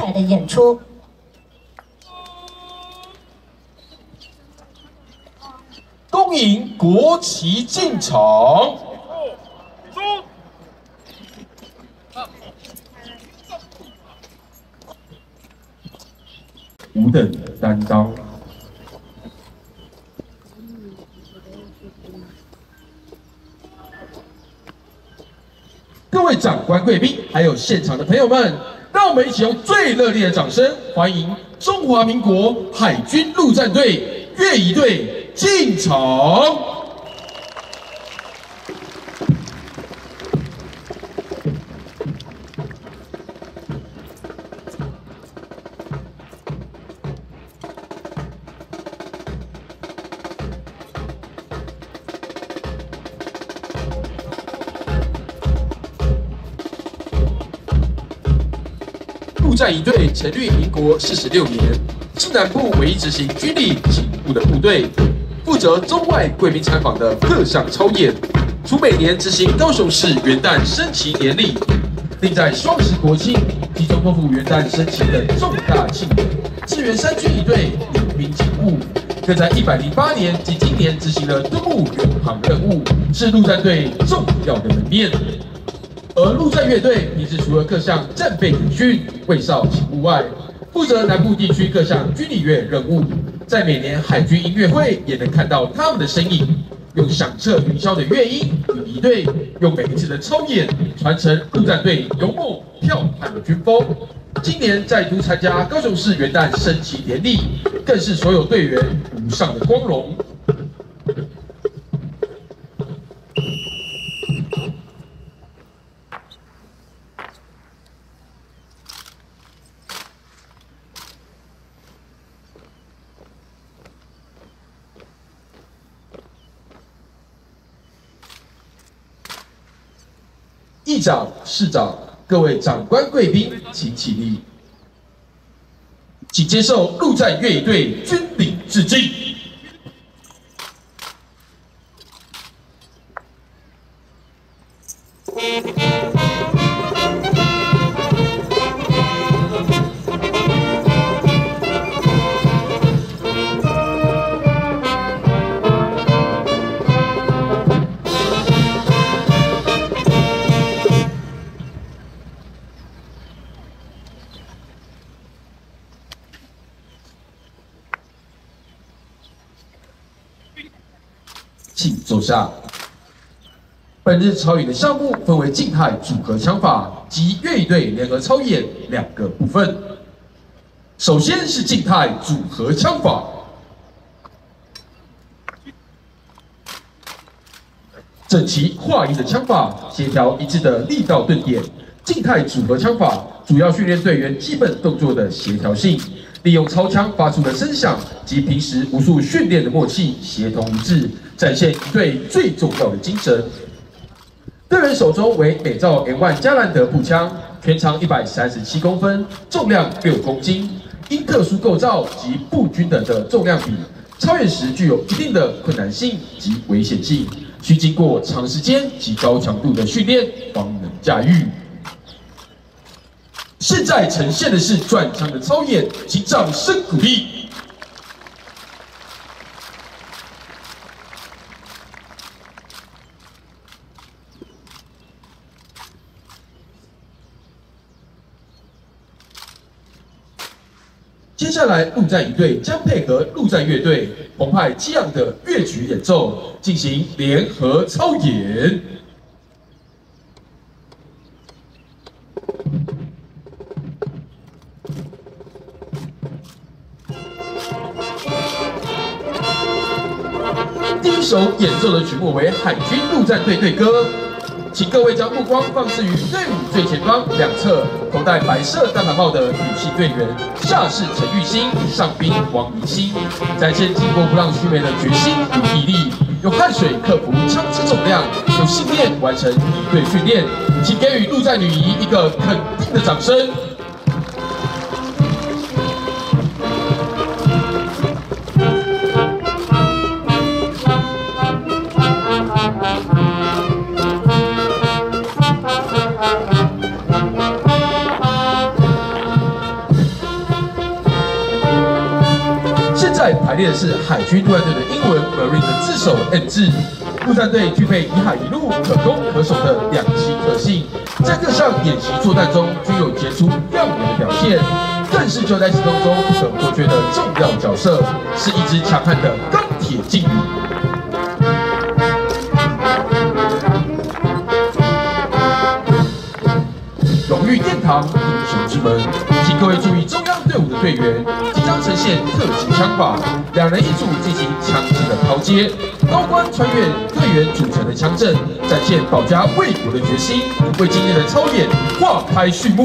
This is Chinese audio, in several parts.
彩的演出。 恭迎国旗进场。吾等担当。各位长官贵宾，还有现场的朋友们，让我们一起用最热烈的掌声，欢迎中华民国海军陆战队乐仪队进场。陆战仪队成立民国46年，是南部唯一执行军力勤务的部队，负责中外贵宾参访的各项操演，除每年执行高雄市元旦升旗典礼，另在双十国庆集中托付元旦升旗等重大庆典，支援三军仪队领兵勤务，更在108年及今年执行了敦睦远航任务，是陆战队重要的门面。而陆战乐队平时除了各项战备演训、卫哨勤务外，负责南部地区各项军礼乐任务，在每年海军音乐会也能看到他们的身影，用响彻云霄的乐音与仪队，用每一次的操演传承陆战队勇猛剽悍的军风。今年再度参加高雄市元旦升旗典礼，更是所有队员无上的光荣。议长、市长、各位长官贵宾，请起立，请接受陆战乐仪队军礼致敬。请坐下。本日操演的项目分为静态组合枪法及乐仪队联合操演两个部分。首先是静态组合枪法，整齐划一的枪法，协调一致的力道顿点。静态组合枪法主要训练队员基本动作的协调性。利用操枪发出的声响及平时无数训练的默契，协同一致，展现一队最重要的精神。队员手中为美造 M1 加兰德步枪，全长137公分，重量6公斤。因特殊构造及不均等的重量比，操演时具有一定的困难性及危险性，需经过长时间及高强度的训练方能驾驭。现在呈现的是转枪的操演，请掌声鼓励。接下来，陆战仪队将配合陆战乐队澎湃激昂的乐曲演奏，进行联合操演。第一首演奏的曲目为海军陆战队队歌，请各位将目光放置于队伍最前方两侧，头戴白色大盘帽的女性队员下士陈玉欣、上兵王怡欣，展现巾帼不让须眉的决心与毅力，用汗水克服枪支重量，用信念完成仪队训练，请给予陆战女仪一个肯定的掌声。 在排练的是海军陆战队的英文 Marine 的自首 N 字。陆战队具备以海一路可攻可守的两栖特性，在各项演习作战中均有杰出亮眼的表现，更是就在行动中不可或缺的重要角色，是一支强悍的钢铁劲旅。荣誉殿堂，英雄之门，请各位注意，中央队伍的队员即将呈现特级枪法，2人一组进行枪击的抛接，高官穿越队员组成的枪阵，展现保家卫国的决心，为今天的操演画开序幕。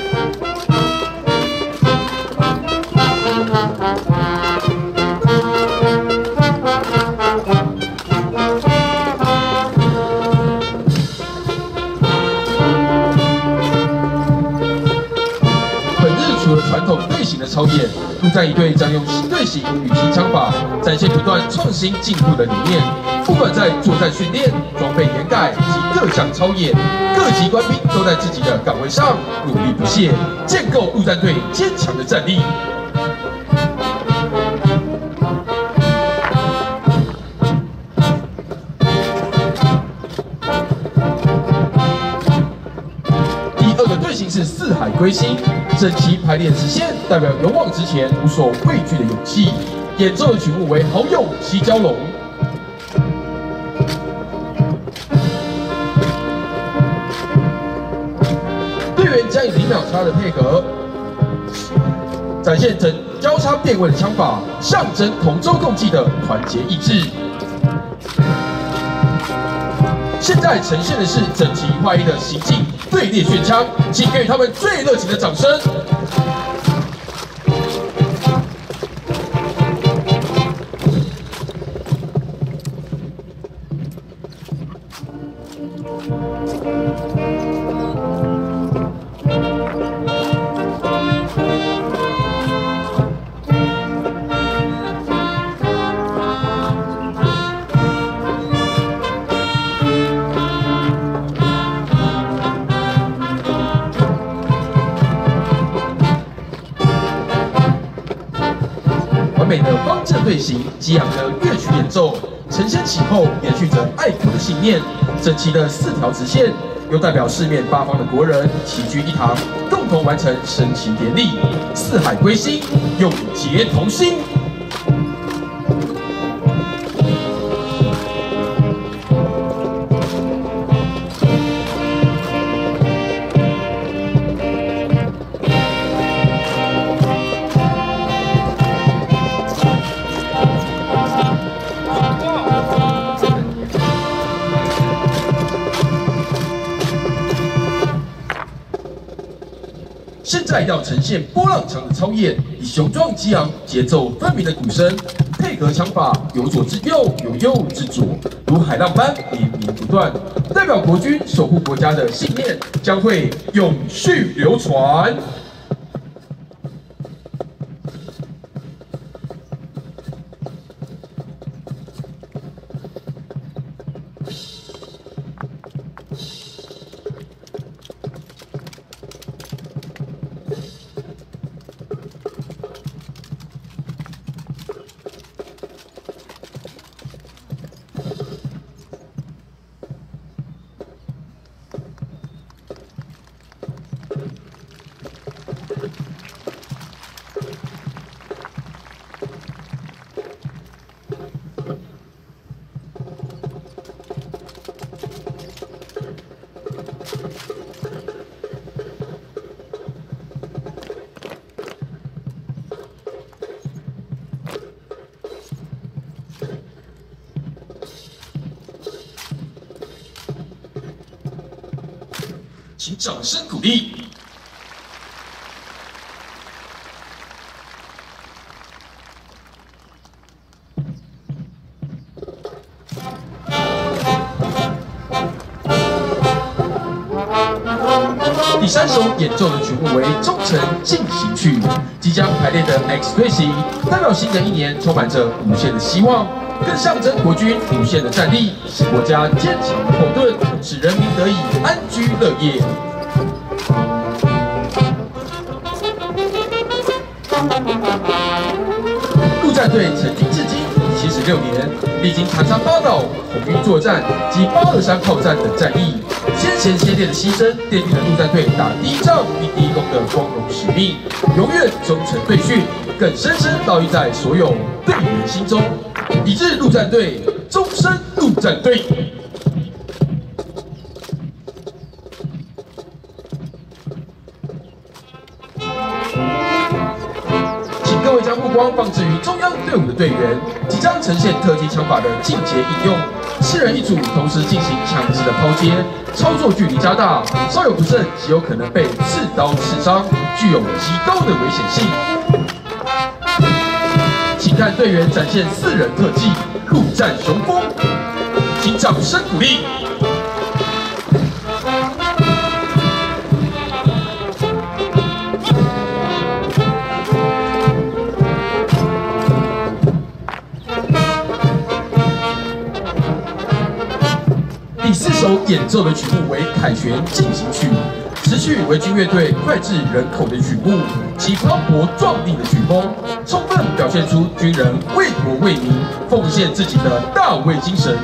除了传统队形的操演，陆战仪队将用新队形与新枪法，展现不断创新进步的理念。不管在作战训练、装备掩改及各项操演，各级官兵都在自己的岗位上努力不懈，建构陆战队坚强的战力。队形是四海归心，整齐排列直线，代表勇往直前、无所畏惧的勇气。演奏的曲目为《豪勇西蛟龙》。队员将以0秒差的配合，展现交叉变位的枪法，象征同舟共济的团结意志。现在呈现的是整齐划一的行进队列炫枪，请给予他们最热情的掌声。完美的方阵队形，激昂的乐曲演奏，承先启后，延续着爱国的信念。整齐的4条直线，又代表四面八方的国人齐聚一堂，共同完成升旗典礼。四海归心，永结同心。现在要呈现波浪长的操演，以雄壮激昂、节奏分明的鼓声，配合枪法，由左至右，由右至左，如海浪般连绵不断，代表国军守护国家的信念将会永续流传。请掌声鼓励。第3首演奏的曲目为《忠诚进行曲》，即将排练的 X 队形，代表新的一年充满着无限的希望，更象征国军无限的战力，是国家坚强的后盾，使人民得以安居乐业。陆战战队成军至今已76年，历经长沙八岛、红晕作战及823炮战等战役，先贤先烈的牺牲，奠定了陆战队打第一仗立第一功的光荣使命，永远忠诚队训，更深深烙印在所有队员心中，以致陆战队终身陆战队。各位将目光放置于中央队伍的队员，即将呈现特技枪法的进阶应用，4人一组，同时进行强制的抛接，操作距离加大，稍有不慎极有可能被刺刀刺伤，具有极高的危险性。请看队员展现4人特技陆战雄风，请掌声鼓励。第4首演奏的曲目为《凯旋进行曲》，此曲为军乐队脍炙人口的曲目，其磅礴壮丽的曲风，充分表现出军人为国为民、奉献自己的大卫精神。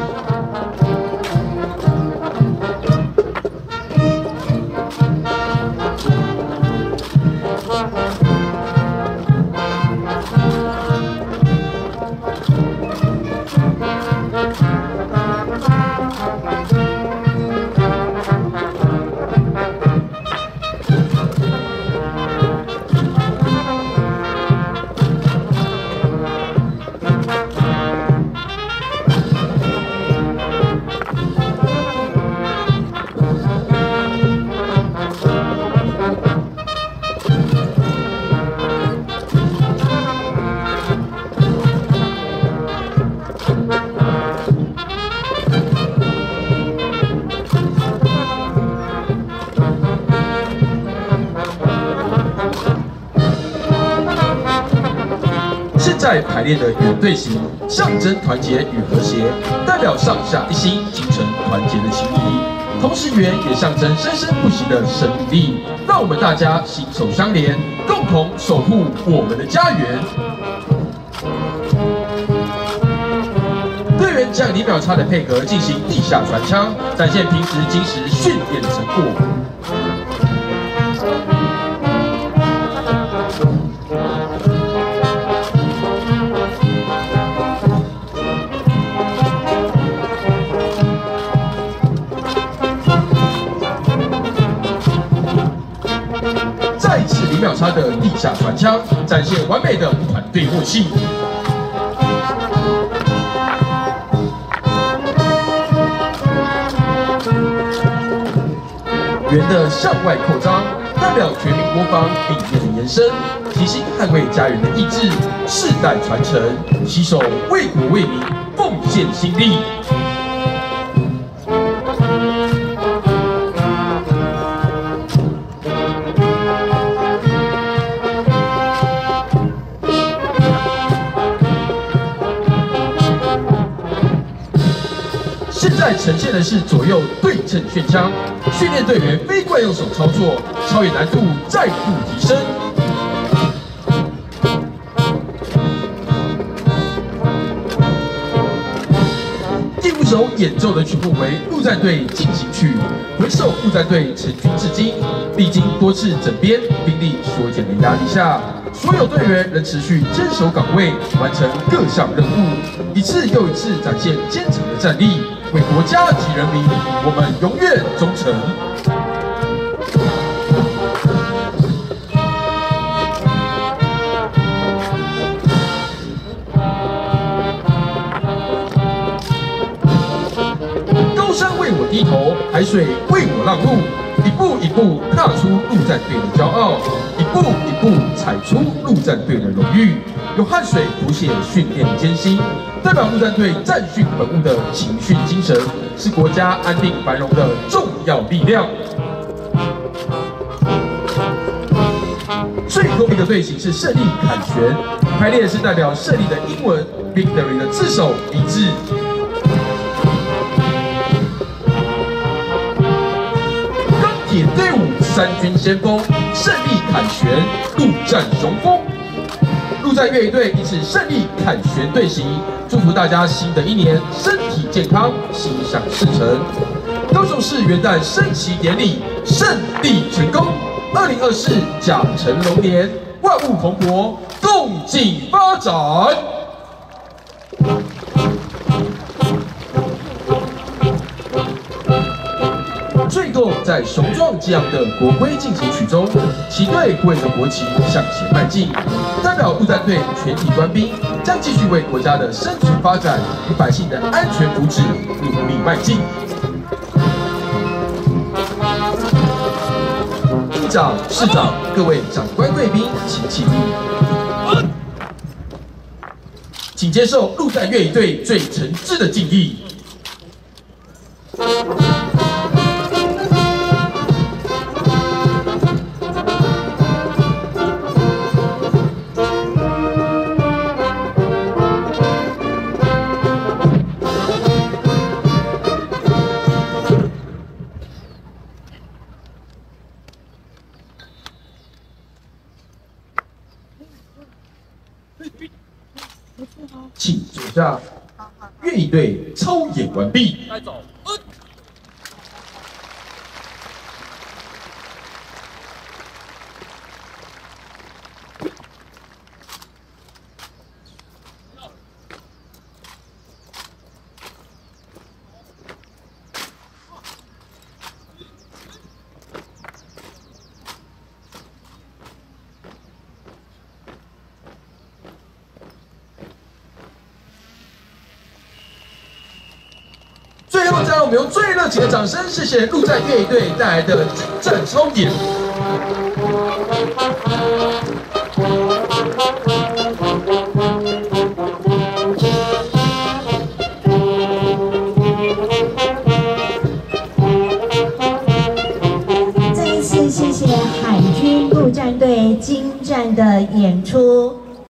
现在排练的圆队形，象征团结与和谐，代表上下一心、精神团结的情谊。同时，圆也象征生生不息的生命力，让我们大家心手相连，共同守护我们的家园。队员将0秒差的配合进行地下传枪，展现平时精实训练的成果。再次0秒差的地下传枪，展现完美的团队默契。圆的向外扩张，代表全民国防理念的延伸，提醒捍卫家园的意志，世代传承，携手为国为民，奉献心力。现在呈现的是左右对称旋枪，训练队员非惯用手操作，超越难度再度提升。第5首演奏的曲目为《陆战队进行曲》，回首陆战队成军至今，历经多次整编、兵力缩减的压力下，所有队员仍持续坚守岗位，完成各项任务，一次又一次展现坚强的战力。为国家及人民，我们永远忠诚。高山为我低头，海水为我让路，一步一步踏出陆战队的骄傲，一步一步踩出陆战队的荣誉。用汗水谱写训练的艰辛，代表陆战队战训本务的勤训精神，是国家安定繁荣的重要力量。最后一个队形是胜利凯旋，排列是代表胜利的英文 victory 的字首一致。钢铁队伍三军先锋，胜利凯旋，陆战雄风。 陆战乐仪队以此胜利凯旋队席，祝福大家新的一年身体健康，心想事成。高雄市元旦升旗典礼胜利成功，2024甲辰龙年万物蓬勃，共进发展。最后，在雄壮激昂的国徽进行曲中，旗队为着国旗向前迈进，代表陆战队全体官兵将继续为国家的生存发展与百姓的安全福祉努力迈进。议长、市长、各位长官贵宾，请起立，请接受陆战乐仪队最诚挚的敬意。请坐下，乐仪队操演完毕。带走。最后，再让我们用最热情的掌声，谢谢陆战乐仪队带来的军战操演。 再一次谢谢海军陆战队精湛的演出。